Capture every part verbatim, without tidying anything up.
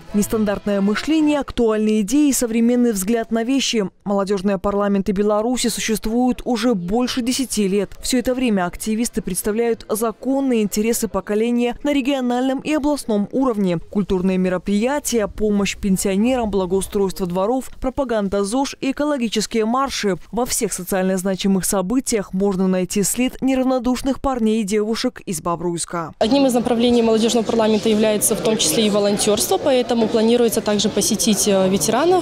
Нестандартное мышление, актуальные идеи и современный взгляд на вещи. Молодежные парламенты Беларуси существуют уже больше десяти лет. Все это время активисты представляют законные интересы поколения на региональном и областном уровне. Культурные мероприятия, помощь пенсионерам, благоустройство дворов, пропаганда ЗОЖ и экологические марши. Во всех социально значимых событиях можно найти след неравнодушных парней и девушек из Бобруйска. Одним из направлений молодежного парламента является в том числе и волонтерство, поэтому планируется также посетить ветеранов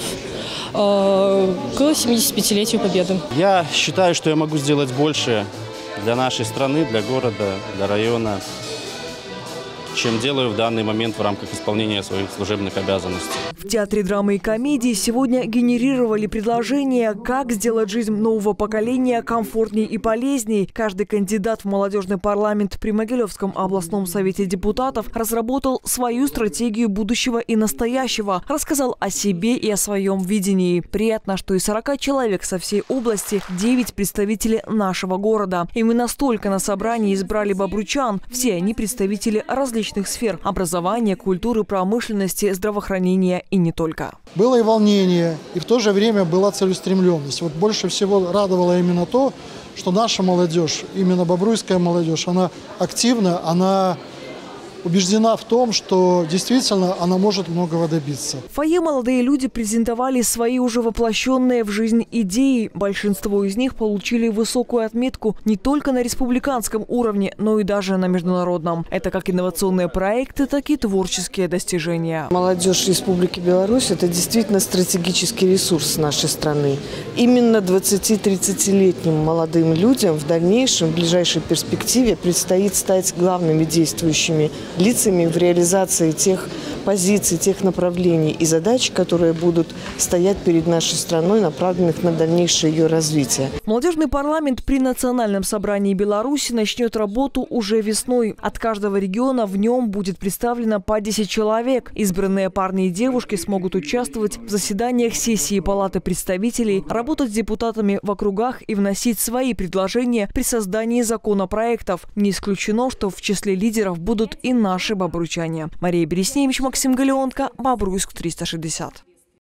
к семидесятипятилетию Победы. Я считаю, что я могу сделать больше для нашей страны, для города, для района, чем делаю в данный момент в рамках исполнения своих служебных обязанностей. В Театре драмы и комедии сегодня генерировали предложения, как сделать жизнь нового поколения комфортнее и полезнее. Каждый кандидат в молодежный парламент при Могилевском областном совете депутатов разработал свою стратегию будущего и настоящего, рассказал о себе и о своем видении. Приятно, что из сорока человек со всей области девять представителей нашего города. Именно столько на собрании избрали бобручан. Все они представители различных сфер – образования, культуры, промышленности, здравоохранения и не только. Было и волнение, и в то же время была целеустремленность. Вот больше всего радовало именно то, что наша молодежь, именно бобруйская молодежь, она активна, она убеждена в том, что действительно она может многого добиться. В фойе молодые люди презентовали свои уже воплощенные в жизнь идеи. Большинство из них получили высокую отметку не только на республиканском уровне, но и даже на международном. Это как инновационные проекты, так и творческие достижения. Молодежь Республики Беларусь – это действительно стратегический ресурс нашей страны. Именно двадцати-тридцатилетним молодым людям в дальнейшем, в ближайшей перспективе предстоит стать главными действующими лицами в реализации тех позиций, тех направлений и задач, которые будут стоять перед нашей страной, направленных на дальнейшее ее развитие. Молодежный парламент при Национальном собрании Беларуси начнет работу уже весной. От каждого региона в нем будет представлено по десять человек. Избранные парни и девушки смогут участвовать в заседаниях сессии Палаты представителей, работать с депутатами в округах и вносить свои предложения при создании законопроектов. Не исключено, что в числе лидеров будут и наши бобручане. Мария Бересневич, Максим Галеонко, Бобруйск триста шестьдесят.